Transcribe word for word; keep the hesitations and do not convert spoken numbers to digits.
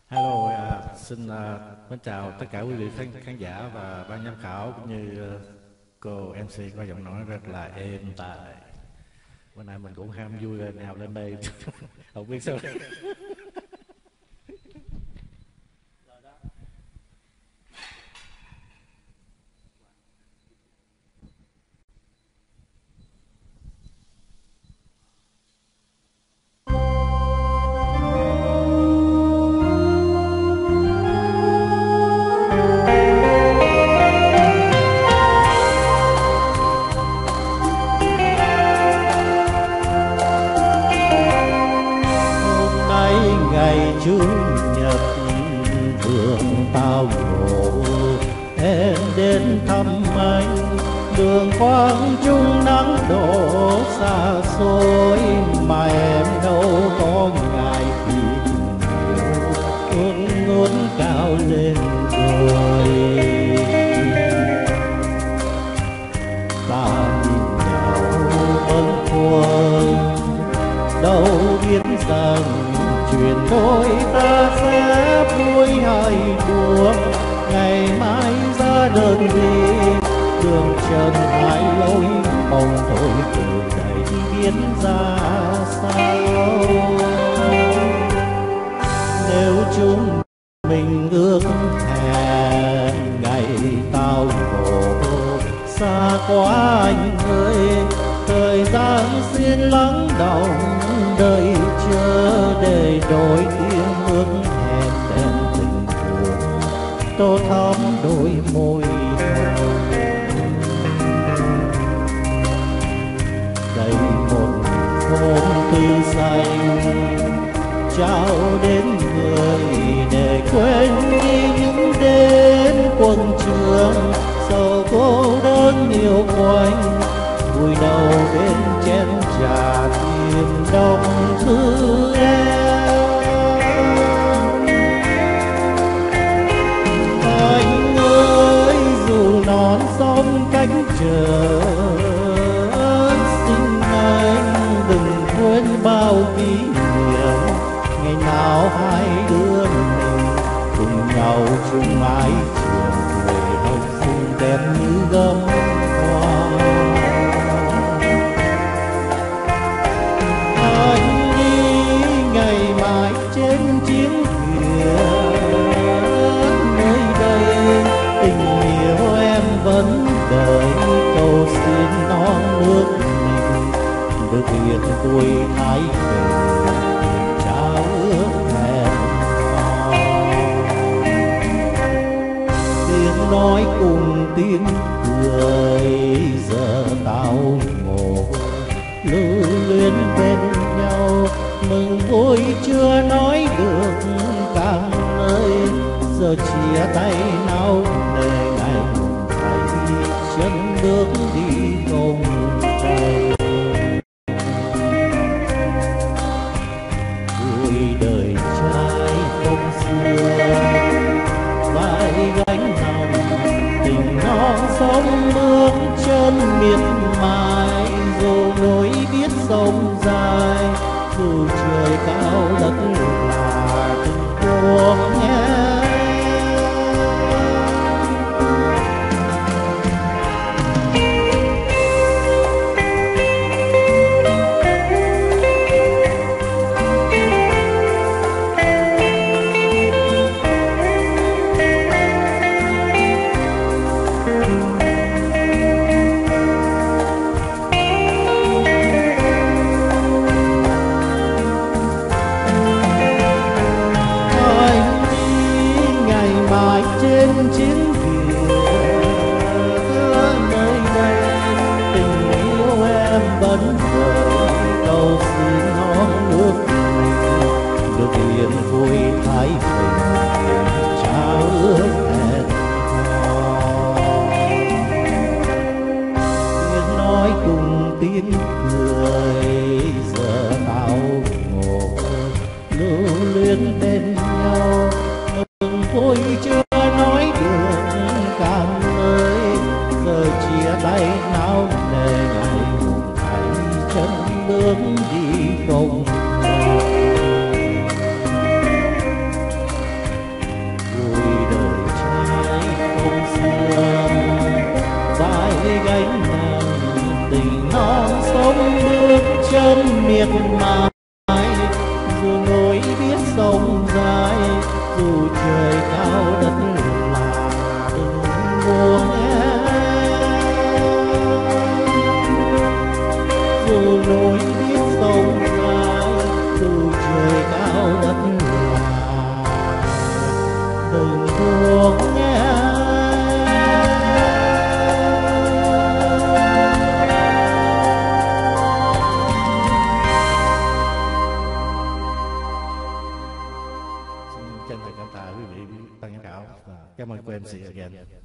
Hello, à, xin à, mến chào tất cả quý vị khán, khán giả và ban giám khảo cũng như à, cô em xê có giọng nói rất là êm tai. Bữa nay mình cũng ham vui lên nào lên đây không biết sao. Chủ nhật đường tao ngộ em đến thăm anh, đường quang trung nắng đổ xa xôi mà em đâu có ngại khi nhiều ước muốn cao lên rồi. Ta nhìn nhau bâng khuâng đâu biết rằng chuyện đôi ta sẽ vui hay buồn, ngày mai ra đơn đi đường trần hai lối mong thôi từ đây biết ra sao. Nếu chúng mình ước hẹn ngày tao ngộ xa quá anh ơi, thời gian xin lắng đọng đợi chờ để đôi tiếng ước hẹn đèn tình buồn tô thắm đôi môi hồng. Đây một hôm tư xanh trao đến người để quên đi những đêm quân trường sầu cô đơn nhiều quanh, vui đầu bên chén trà niềm đông thư em. Anh ơi dù non sông cánh chờ xin anh đừng quên bao kỷ niệm, ngày nào hai đứa mình cùng nhau chung mái trường về hồng xinh đẹp như gấm hoa. Anh đi ngày mai trên chiến thuyền, nơi đây tình yêu em vẫn đợi, cầu xin non nước mình được yên vui thái bình trao ước hẹn hò. Tiếng nói cùng tiếng cười giờ tao ngộ lưu luyến bên nhau, mừng vui chưa nói được càng nơi, giờ chia tay nào để ngày thấy chân bước đi không cầu. Vui đời trai không xưa vai gánh nòng, tình non sông bước chân miệt mài, dù nỗi biết sông dài dù trời cao đất là từng buông nghe. thương miệt mài, dù nối biết sông dài, dù trời cao đất là đừng buông em. Dù nối biết sông dài, dù trời cao đất là đừng buông em. Chân thành cảm tạ quý vị ban giám khảo. Cảm ơn cô em xê again.